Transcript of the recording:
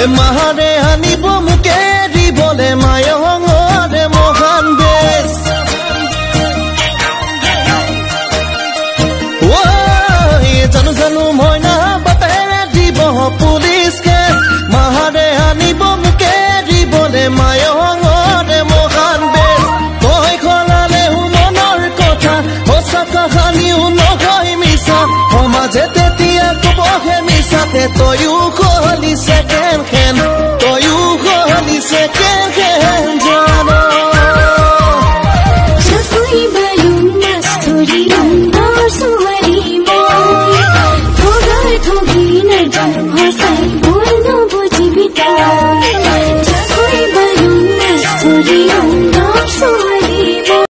মাহাৰে আনিব মুকে দিবলে মায়ঙৰে মহান বেশ জানো জানো মইনা বাপেৰে দিব পুলিচ কেছ মাহাৰে আনিব মুকে দিবলে মায়ঙৰে মহান বেশ তই খলালেও মনৰ কথা সঁচা কাহানিও নহয় মিছা সমাজে তেতিয়া কবহে মিছাতে তয়ো খলি ছেকেণ্ড হেণ্ড তয়ো খলি ছেকেণ্ড